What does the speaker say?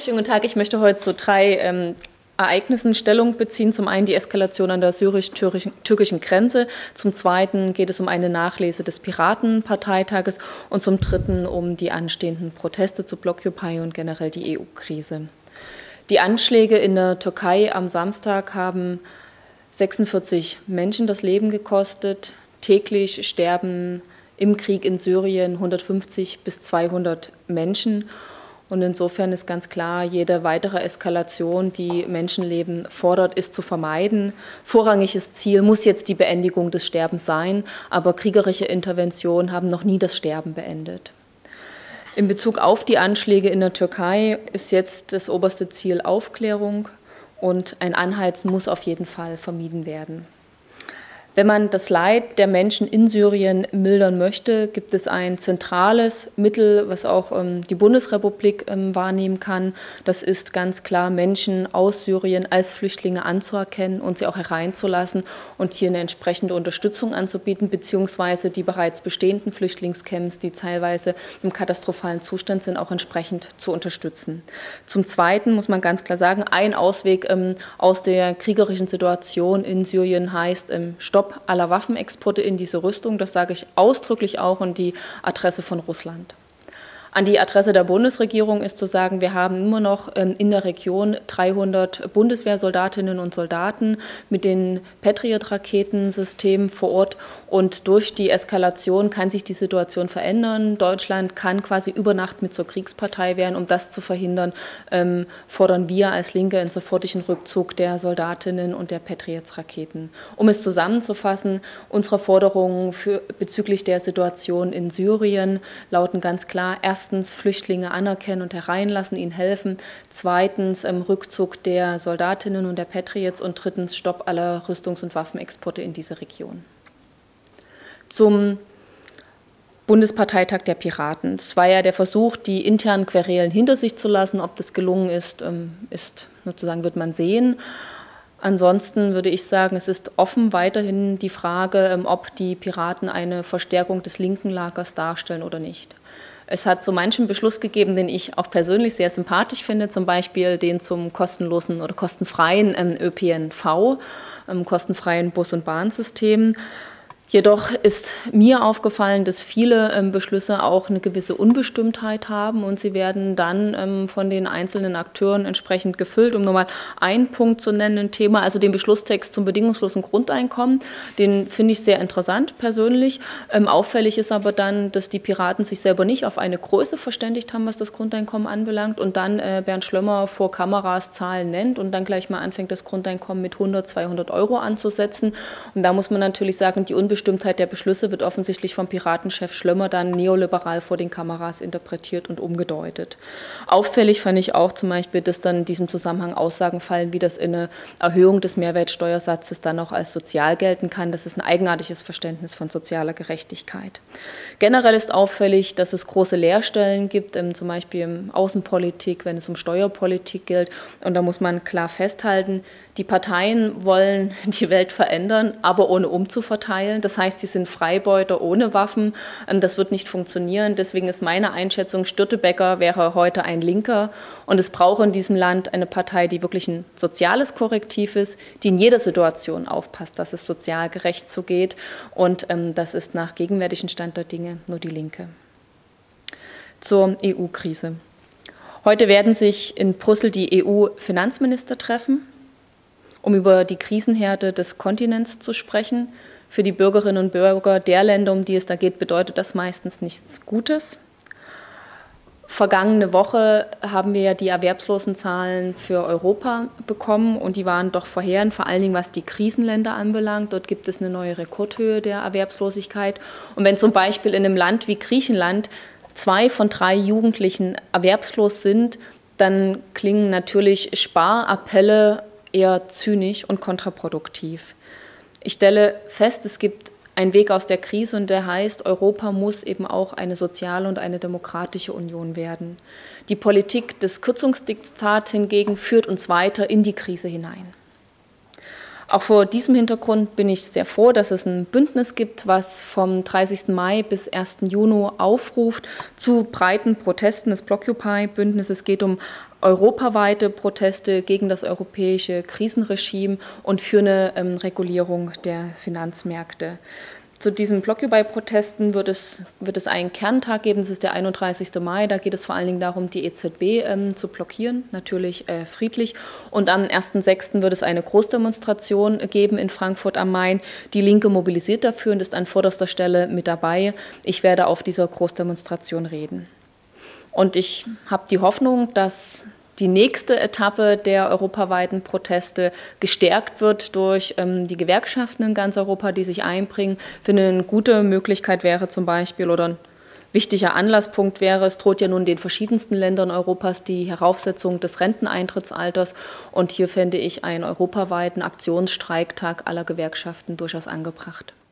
schönen guten Tag. Ich möchte heute zu drei Ereignissen Stellung beziehen. Zum einen die Eskalation an der syrisch-türkischen Grenze, zum zweiten geht es um eine Nachlese des Piratenparteitages und zum dritten um die anstehenden Proteste zu Blockupy und generell die EU-Krise. Die Anschläge in der Türkei am Samstag haben 46 Menschen das Leben gekostet. Täglich sterben im Krieg in Syrien 150 bis 200 Menschen. Und insofern ist ganz klar, jede weitere Eskalation, die Menschenleben fordert, ist zu vermeiden. Vorrangiges Ziel muss jetzt die Beendigung des Sterbens sein, aber kriegerische Interventionen haben noch nie das Sterben beendet. In Bezug auf die Anschläge in der Türkei ist jetzt das oberste Ziel Aufklärung und ein Anheizen muss auf jeden Fall vermieden werden. Wenn man das Leid der Menschen in Syrien mildern möchte, gibt es ein zentrales Mittel, was auch die Bundesrepublik wahrnehmen kann. Das ist ganz klar, Menschen aus Syrien als Flüchtlinge anzuerkennen und sie auch hereinzulassen und hier eine entsprechende Unterstützung anzubieten, beziehungsweise die bereits bestehenden Flüchtlingscamps, die teilweise im katastrophalen Zustand sind, auch entsprechend zu unterstützen. Zum Zweiten muss man ganz klar sagen, ein Ausweg aus der kriegerischen Situation in Syrien heißt Stopp aller Waffenexporte in diese Rüstung. Das sage ich ausdrücklich auch an die Adresse von Russland. An die Adresse der Bundesregierung ist zu sagen, wir haben immer noch in der Region 300 Bundeswehrsoldatinnen und Soldaten mit den Patriot-Raketensystemen vor Ort und durch die Eskalation kann sich die Situation verändern. Deutschland kann quasi über Nacht mit zur Kriegspartei werden. Um das zu verhindern, fordern wir als Linke einen sofortigen Rückzug der Soldatinnen und der Patriots-Raketen. Um es zusammenzufassen, unsere Forderungen bezüglich der Situation in Syrien lauten ganz klar: Erstens, Flüchtlinge anerkennen und hereinlassen, ihnen helfen. Zweitens, Rückzug der Soldatinnen und der Patriots. Und drittens, Stopp aller Rüstungs- und Waffenexporte in diese Region. Zum Bundesparteitag der Piraten. Es war ja der Versuch, die internen Querelen hinter sich zu lassen. Ob das gelungen ist, sozusagen wird man sehen. Ansonsten würde ich sagen, es ist offen weiterhin die Frage, ob die Piraten eine Verstärkung des linken Lagers darstellen oder nicht. Es hat so manchen Beschluss gegeben, den ich auch persönlich sehr sympathisch finde, zum Beispiel den zum kostenlosen oder kostenfreien ÖPNV, kostenfreien Bus- und Bahnsystem. Jedoch ist mir aufgefallen, dass viele Beschlüsse auch eine gewisse Unbestimmtheit haben und sie werden dann von den einzelnen Akteuren entsprechend gefüllt. Um nochmal einen Punkt zu nennen, ein Thema, also den Beschlusstext zum bedingungslosen Grundeinkommen, den finde ich sehr interessant persönlich. Auffällig ist aber dann, dass die Piraten sich selber nicht auf eine Größe verständigt haben, was das Grundeinkommen anbelangt und dann Bernd Schlömmer vor Kameras Zahlen nennt und dann gleich mal anfängt, das Grundeinkommen mit 100, 200 Euro anzusetzen. Und da muss man natürlich sagen, die Unbestimmtheit der Beschlüsse wird offensichtlich vom Piratenchef Schlömmer dann neoliberal vor den Kameras interpretiert und umgedeutet. Auffällig fand ich auch zum Beispiel, dass dann in diesem Zusammenhang Aussagen fallen, wie das in eine Erhöhung des Mehrwertsteuersatzes dann auch als sozial gelten kann. Das ist ein eigenartiges Verständnis von sozialer Gerechtigkeit. Generell ist auffällig, dass es große Leerstellen gibt, zum Beispiel in Außenpolitik, wenn es um Steuerpolitik gilt. Und da muss man klar festhalten, die Parteien wollen die Welt verändern, aber ohne umzuverteilen. Das heißt, sie sind Freibeuter ohne Waffen. Das wird nicht funktionieren. Deswegen ist meine Einschätzung, Störtebeker wäre heute ein Linker. Und es braucht in diesem Land eine Partei, die wirklich ein soziales Korrektiv ist, die in jeder Situation aufpasst, dass es sozial gerecht zugeht. Und das ist nach gegenwärtigem Stand der Dinge nur die Linke. Zur EU-Krise. Heute werden sich in Brüssel die EU-Finanzminister treffen, um über die Krisenherde des Kontinents zu sprechen. Für die Bürgerinnen und Bürger der Länder, um die es da geht, bedeutet das meistens nichts Gutes. Vergangene Woche haben wir ja die Erwerbslosenzahlen für Europa bekommen und die waren doch verheerend, vor allen Dingen was die Krisenländer anbelangt. Dort gibt es eine neue Rekordhöhe der Erwerbslosigkeit. Und wenn zum Beispiel in einem Land wie Griechenland 2 von 3 Jugendlichen erwerbslos sind, dann klingen natürlich Sparappelle eher zynisch und kontraproduktiv. Ich stelle fest, es gibt einen Weg aus der Krise und der heißt, Europa muss eben auch eine soziale und eine demokratische Union werden. Die Politik des Kürzungsdiktats hingegen führt uns weiter in die Krise hinein. Auch vor diesem Hintergrund bin ich sehr froh, dass es ein Bündnis gibt, was vom 30. Mai bis 1. Juni aufruft zu breiten Protesten des Blockupy-Bündnisses. Es geht um europaweite Proteste gegen das europäische Krisenregime und für eine Regulierung der Finanzmärkte. Zu diesen Blockupy-Protesten wird es einen Kerntag geben, das ist der 31. Mai. Da geht es vor allen Dingen darum, die EZB zu blockieren, natürlich friedlich. Und am 1.6. wird es eine Großdemonstration geben in Frankfurt am Main. Die Linke mobilisiert dafür und ist an vorderster Stelle mit dabei. Ich werde auf dieser Großdemonstration reden. Und ich habe die Hoffnung, dass die nächste Etappe der europaweiten Proteste gestärkt wird durch die Gewerkschaften in ganz Europa, die sich einbringen. Ich finde, eine gute Möglichkeit wäre zum Beispiel oder ein wichtiger Anlasspunkt wäre, es droht ja nun den verschiedensten Ländern Europas die Heraufsetzung des Renteneintrittsalters. Und hier fände ich einen europaweiten Aktionsstreiktag aller Gewerkschaften durchaus angebracht.